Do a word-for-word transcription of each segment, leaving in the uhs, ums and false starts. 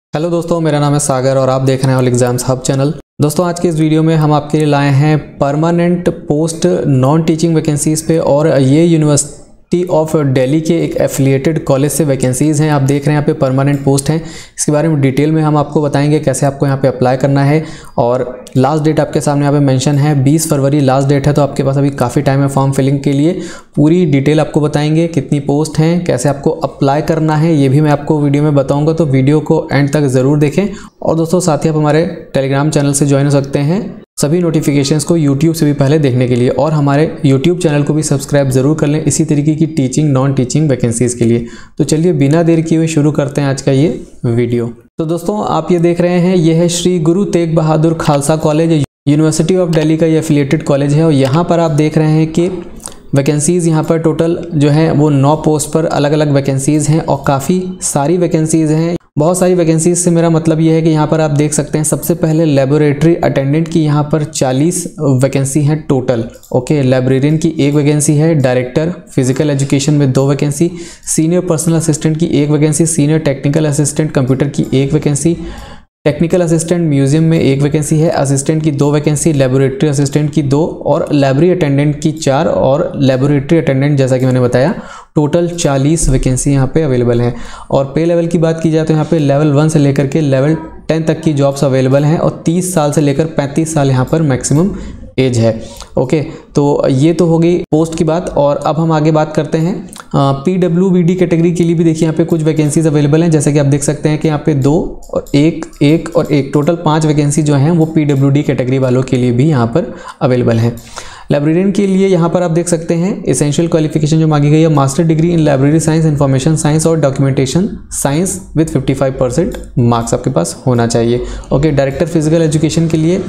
Hello दोस्तों, मेरा नाम है सागर और आप देख रहे हैं ऑल एग्जाम्स हब चैनल। दोस्तों आज के इस वीडियो में हम आपके लिए लाए हैं permanent post non teaching vacancies पे, और ये यूनिवर्सिटी ऑफ दिल्ली के एक एफिलिएटेड कॉलेज से वैकेंसीज़ हैं। आप देख रहे हैं यहाँ पे परमानेंट पोस्ट हैं। इसके बारे में डिटेल में हम आपको बताएंगे कैसे आपको यहाँ पे अप्लाई करना है, और लास्ट डेट आपके सामने यहाँ पे मेंशन है बीस फरवरी लास्ट डेट है, तो आपके पास अभी काफ़ी टाइम है फॉर्म फिलिंग के लिए। पूरी डिटेल आपको बताएंगे, कितनी पोस्ट हैं, कैसे आपको अप्लाई करना है, ये भी मैं आपको वीडियो में बताऊँगा, तो वीडियो को एंड तक ज़रूर देखें। और दोस्तों साथ ही आप हमारे टेलीग्राम चैनल से ज्वाइन हो सकते हैं सभी नोटिफिकेशंस को यूट्यूब से भी पहले देखने के लिए, और हमारे यूट्यूब चैनल को भी सब्सक्राइब ज़रूर कर लें इसी तरीके की टीचिंग नॉन टीचिंग वैकेंसीज़ के लिए। तो चलिए बिना देर किए हुए शुरू करते हैं आज का ये वीडियो। तो दोस्तों आप ये देख रहे हैं, ये है Shri Guru Tegh Bahadur Khalsa College, University of Delhi का ये एफिलिएटेड कॉलेज है। और यहाँ पर आप देख रहे हैं कि वैकेंसीज़ यहाँ पर टोटल जो है वो नौ पोस्ट पर अलग अलग वैकेंसीज़ हैं, और काफ़ी सारी वैकेंसीज़ हैं। बहुत सारी वैकेंसीज से मेरा मतलब ये है कि यहाँ पर आप देख सकते हैं सबसे पहले लेबोरेटरी अटेंडेंट की यहाँ पर चालीस वैकेंसी हैं टोटल। ओके, लाइब्रेरियन की एक वैकेंसी है, डायरेक्टर फिजिकल एजुकेशन में दो वैकेंसी, सीनियर पर्सनल असिस्टेंट की एक vacancy, senior technical assistant computer की एक वैकेंसी, टेक्निकल असिस्टेंट म्यूजियम में एक वैकेंसी है, असिस्टेंट की दो वैकेंसी, लेबोरेटरी असिस्टेंट की दो, और लाइब्रेरी अटेंडेंट की चार, और लेबोरेटरी अटेंडेंट जैसा कि मैंने बताया टोटल चालीस वैकेंसी यहाँ पे अवेलेबल हैं। और पे लेवल की बात की जाए तो यहाँ पे लेवल वन से लेकर के लेवल टेन तक की जॉब्स अवेलेबल हैं, और तीस साल से लेकर पैंतीस साल यहाँ पर मैक्सिमम एज है। ओके, तो ये तो हो गई पोस्ट की बात। और अब हम आगे बात करते हैं P W B D category के लिए भी। देखिए यहाँ पे कुछ वैकेंसीज अवेलेबल हैं, जैसे कि आप देख सकते हैं कि यहाँ पे दो और एक एक और एक टोटल पांच वैकेंसी जो हैं वो पी डब्ल्यू डी कैटेगरी वालों के लिए भी यहाँ पर अवेलेबल हैं। लाइब्रेरियन के लिए यहाँ पर आप देख सकते हैं एसेंशियल क्वालिफिकेशन जो मांगी गई है, master degree in library science, information science और डॉक्यूमेंटेशन साइंस विद पचपन परसेंट मार्क्स आपके पास होना चाहिए। ओके, डायरेक्टर फिजिकल एजुकेशन के लिए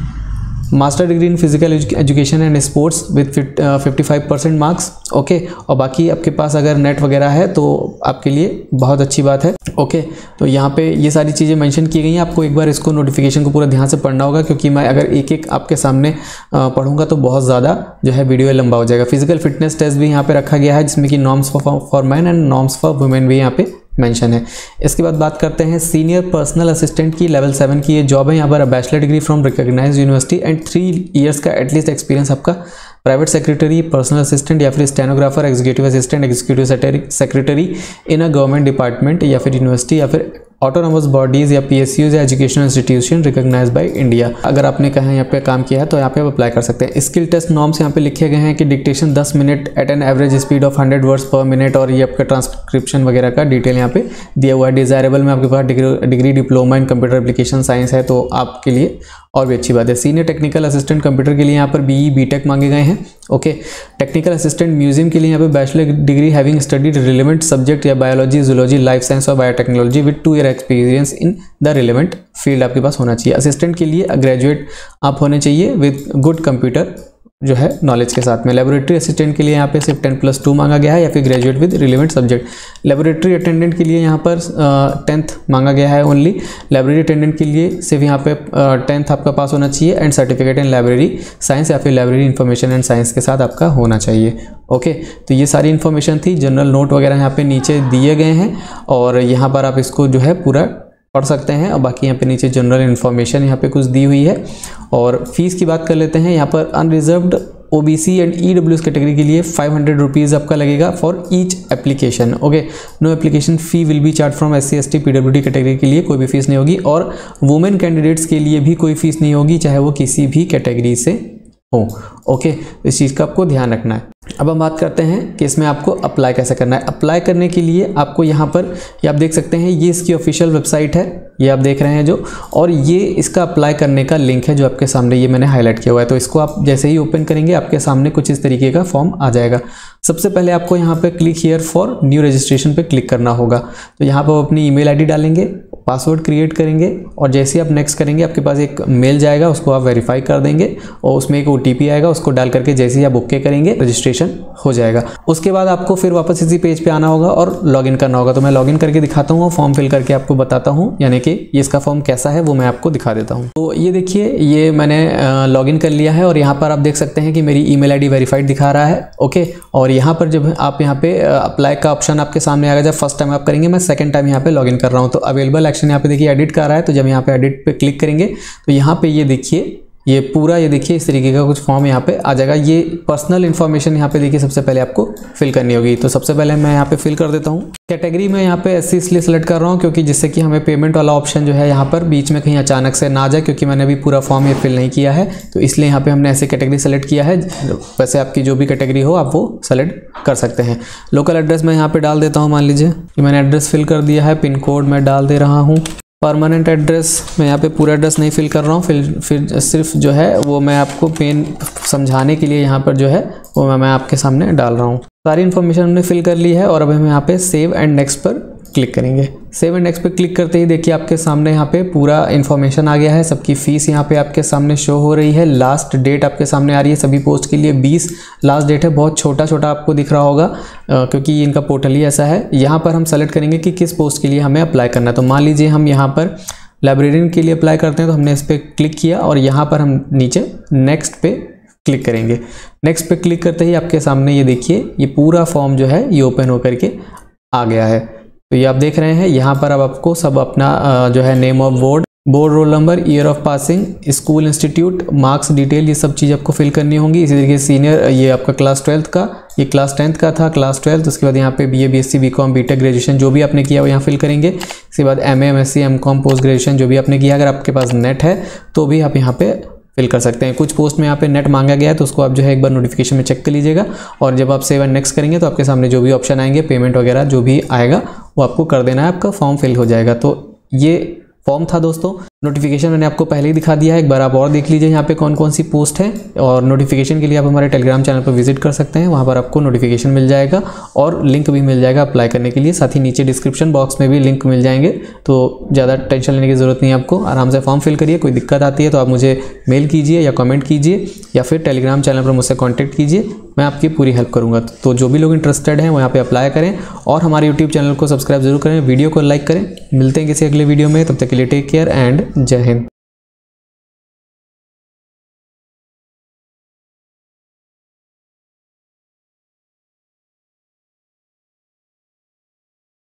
master degree in physical education and sports with fifty five percent marks. Okay, और बाकी आपके पास अगर नेट वगैरह है तो आपके लिए बहुत अच्छी बात है। ओके, तो यहाँ पे ये सारी चीज़ें मेंशन की गई हैं। आपको एक बार इसको नोटिफिकेशन को पूरा ध्यान से पढ़ना होगा, क्योंकि मैं अगर एक एक आपके सामने पढ़ूंगा तो बहुत ज़्यादा जो है वीडियो लंबा हो जाएगा। फिजिकल फिटनेस टेस्ट भी यहाँ पे रखा गया है, जिसमें कि norms for man and norms for women भी यहाँ पे मेंशन है। इसके बाद बात करते हैं सीनियर पर्सनल असिस्टेंट की, लेवल सेवन की ये जॉब है। यहाँ पर bachelor degree from recognised university and three years का एटलीस्ट एक्सपीरियंस आपका प्राइवेट सेक्रेटरी, पर्सनल असिस्टेंट या फिर stenographer, executive assistant, executive secretary in a government department या फिर यूनिवर्सिटी या फिर ऑटोनोमस बॉडीज या पीएसयूज या educational institution recognised by India. अगर आपने कहा यहाँ पे काम किया है तो यहाँ पे आप अप्लाई कर सकते हैं। स्किल टेस्ट नॉर्म्स यहाँ पे लिखे गए हैं कि डिक्टेशन दस minute at an average speed of hundred words per minute, और ये आपका ट्रांसक्रिप्शन वगैरह का डिटेल यहाँ पे दिया हुआ है। डिजायरेबल में आपके पास degree degree diploma in computer application science है, तो आपके लिए और भी अच्छी बात है। सीनियर टेक्निकल असिस्टेंट कंप्यूटर के लिए यहाँ पर बीई बीटेक मांगे गए हैं। ओके, टेक्निकल असिस्टेंट म्यूजियम के लिए यहाँ पे bachelor degree having studied relevant subject या बायोलॉजी, जूलॉजी, लाइफ साइंस और biotechnology with two year experience in the relevant field आपके पास होना चाहिए। असिस्टेंट के लिए ग्रेजुएट आप होने चाहिए विद गुड कंप्यूटर जो है नॉलेज के साथ में। लेबोरेटरी असिस्टेंट के लिए यहाँ पे सिर्फ टेन प्लस टू मांगा गया है, या फिर graduate with relevant subject. Laboratory attendant के लिए यहाँ पर टेंथ मांगा गया है ओनली। लाइब्रेरी अटेंडेंट के लिए सिर्फ यहाँ पे टेंथ आपका पास होना चाहिए, and certificate in library science या फिर लाइब्रेरी इंफॉर्मेशन एंड साइंस के साथ आपका होना चाहिए। ओके, तो ये सारी इन्फॉर्मेशन थी। जनरल नोट वगैरह यहाँ पे नीचे दिए गए हैं, और यहाँ पर आप इसको जो है पूरा पढ़ सकते हैं। और बाकी यहाँ पे नीचे जनरल इन्फॉर्मेशन यहाँ पे कुछ दी हुई है। और फीस की बात कर लेते हैं। यहाँ पर unreserved OBC and EWS category के लिए फाइव हंड्रेड रुपीज़ आपका लगेगा for each application. Okay, no application fee will be charge from S C S T PWD category के लिए कोई भी फीस नहीं होगी, और वुमेन कैंडिडेट्स के लिए भी कोई फीस नहीं होगी, चाहे वो किसी भी कैटेगरी से हो। ओके, इस चीज़ का आपको ध्यान रखना है। अब हम बात करते हैं कि इसमें आपको अप्लाई कैसे करना है। अप्लाई करने के लिए आपको यहाँ पर ये आप देख सकते हैं, ये इसकी ऑफिशियल वेबसाइट है, ये आप देख रहे हैं जो, और ये इसका अप्लाई करने का लिंक है जो आपके सामने ये मैंने हाईलाइट किया हुआ है। तो इसको आप जैसे ही ओपन करेंगे आपके सामने कुछ इस तरीके का फॉर्म आ जाएगा। सबसे पहले आपको यहाँ पे click here for new registration पे क्लिक करना होगा। तो यहाँ पर अपनी ईमेल आईडी डालेंगे, पासवर्ड क्रिएट करेंगे, और जैसे ही आप नेक्स्ट करेंगे आपके पास एक मेल जाएगा, उसको आप वेरीफाई कर देंगे, और उसमें एक ओटीपी आएगा, उसको डाल करके जैसे ही आप ओके करेंगे रजिस्ट्रेशन हो जाएगा। उसके बाद आपको फिर वापस इसी पेज पे आना होगा और लॉगिन करना होगा। तो मैं लॉगिन करके दिखाता हूँ, फॉर्म फिल करके आपको बताता हूँ, यानी कि ये इसका फॉर्म कैसा है वो मैं आपको दिखा देता हूँ। तो ये देखिए, ये मैंने लॉगिन कर लिया है, और यहाँ पर आप देख सकते हैं कि मेरी ईमेल आईडी वेरीफाइड दिखा रहा है। ओके, और यहाँ पर जब आप यहाँ पे अप्लाई का ऑप्शन आपके सामने आएगा, जब फर्स्ट टाइम आप करेंगे, मैं सेकंड टाइम यहाँ पे लॉगिन कर रहा हूँ, तो अवेलेबल सेक्शन यहाँ पे देखिए एडिट का आ रहा है, तो जब यहाँ पे एडिट पे क्लिक करेंगे तो यहाँ पे ये देखिए ये पूरा ये देखिए इस तरीके का कुछ फॉर्म यहाँ पे आ जाएगा। ये पर्सनल इन्फॉर्मेशन यहाँ पे देखिए सबसे पहले आपको फिल करनी होगी। तो सबसे पहले मैं यहाँ पे फिल कर देता हूँ। कैटेगरी में यहाँ पे एससी इसलिए सेलेक्ट कर रहा हूँ क्योंकि जिससे कि हमें पेमेंट वाला ऑप्शन जो है यहाँ पर बीच में कहीं अचानक से ना आ जाए, क्योंकि मैंने अभी पूरा फॉर्म ये फिल नहीं किया है, तो इसलिए यहाँ पे हमने ऐसे कैटेगरी सेलेक्ट किया है। वैसे आपकी जो भी कैटेगरी हो आप वो सेलेक्ट कर सकते हैं। लोकल एड्रेस मैं यहाँ पे डाल देता हूँ। मान लीजिए कि मैंने एड्रेस फिल कर दिया है, पिन कोड मैं डाल दे रहा हूँ। परमानेंट एड्रेस मैं यहाँ पे पूरा एड्रेस नहीं फिल कर रहा हूँ, फिर फिर सिर्फ जो है वो मैं आपको पेन समझाने के लिए यहाँ पर जो है वो मैं, मैं आपके सामने डाल रहा हूँ। सारी इन्फॉर्मेशन हमने फिल कर ली है और अब हम यहाँ पे सेव एंड नेक्स्ट पर क्लिक करेंगे। सेव एंड नेक्स्ट पे क्लिक करते ही देखिए आपके सामने यहाँ पे पूरा इन्फॉर्मेशन आ गया है। सबकी फ़ीस यहाँ पे आपके सामने शो हो रही है। लास्ट डेट आपके सामने आ रही है सभी पोस्ट के लिए बीस लास्ट डेट है। बहुत छोटा छोटा आपको दिख रहा होगा क्योंकि इनका पोर्टल ही ऐसा है। यहाँ पर हम सेलेक्ट करेंगे कि किस पोस्ट के लिए हमें अप्लाई करना है। तो मान लीजिए हम यहाँ पर लाइब्रेरियन के लिए अप्लाई करते हैं, तो हमने इस पर क्लिक किया और यहाँ पर हम नीचे नेक्स्ट पे क्लिक करेंगे। नेक्स्ट पे क्लिक करते ही आपके सामने ये देखिए ये पूरा फॉर्म जो है ये ओपन होकर के आ गया है। तो ये आप देख रहे हैं यहाँ पर अब आपको सब अपना जो है name of board, board roll number, year of passing, school institute, marks detail, ये सब चीज़ आपको फिल करनी होंगी। इसी तरीके से सीनियर ये आपका क्लास ट्वेल्थ का, ये क्लास टेंथ का था, क्लास ट्वेल्थ। उसके बाद यहाँ पे B A B S C B com B tech graduation जो भी आपने किया वो यहाँ फिल करेंगे। इसके बाद M A M S C M com post graduation जो भी आपने किया, अगर आपके पास नेट है तो भी आप यहाँ पे फिल कर सकते हैं। कुछ पोस्ट में यहाँ पे नेट मांगा गया है तो उसको आप जो है एक बार नोटिफिकेशन में चेक कर लीजिएगा। और जब आप सेव एंड नेक्स्ट करेंगे तो आपके सामने जो भी ऑप्शन आएंगे पेमेंट वगैरह जो भी आएगा वो आपको कर देना है, आपका फॉर्म फिल हो जाएगा। तो ये फॉर्म था दोस्तों। नोटिफिकेशन मैंने आपको पहले ही दिखा दिया है, एक बार आप और देख लीजिए यहाँ पे कौन कौन सी पोस्ट है। और नोटिफिकेशन के लिए आप हमारे टेलीग्राम चैनल पर विजिट कर सकते हैं, वहाँ पर आपको नोटिफिकेशन मिल जाएगा और लिंक भी मिल जाएगा अप्लाई करने के लिए। साथ ही नीचे डिस्क्रिप्शन बॉक्स में भी लिंक मिल जाएंगे, तो ज़्यादा टेंशन लेने की ज़रूरत नहीं है आपको। आराम से फॉर्म फिल करिए। कोई दिक्कत आती है तो आप मुझे मेल कीजिए या कमेंट कीजिए या फिर टेलीग्राम चैनल पर मुझसे कॉन्टैक्ट कीजिए, मैं आपकी पूरी हेल्प करूँगा। तो जो भी लोग इंटरेस्टेड हैं वो यहाँ पर अप्लाई करें और हमारे यूट्यूब चैनल को सब्सक्राइब जरूर करें, वीडियो को लाइक करें। मिलते हैं किसी अगले वीडियो में, तब तक के लिए टेक केयर एंड जय हिंद।